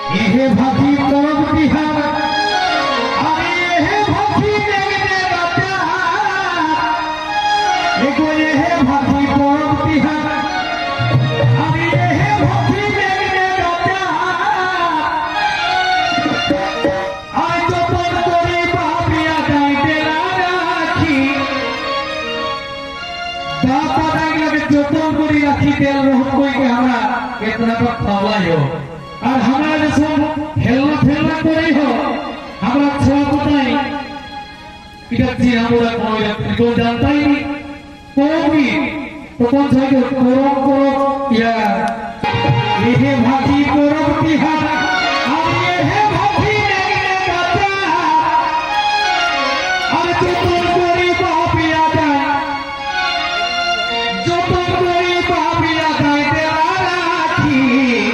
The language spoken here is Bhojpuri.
ये भाभी परम बिहार अरे ये भाभी देखने बता एगो ये भाभी परम बिहार अरे ये भाभी देखने बता आज तो पर कोई भाभिया जाए तेरा राखी बापा दाई लगे जो तो कोई राखी तेल रोह कोई के हमरा इतना पर फावला हो और हमारे सब खेलना खेलना करे हो हमारा छोड़ बताई इधर जी हमारा कोई तो जानता ही नहीं कोई तो कौन सा जो करो या ये भाभी करो बिहार अब ये है भाभी नहीं गाता अब तो कोई भाभी आ जाए जो तो कोई भाभी आ जाए तेरा राखी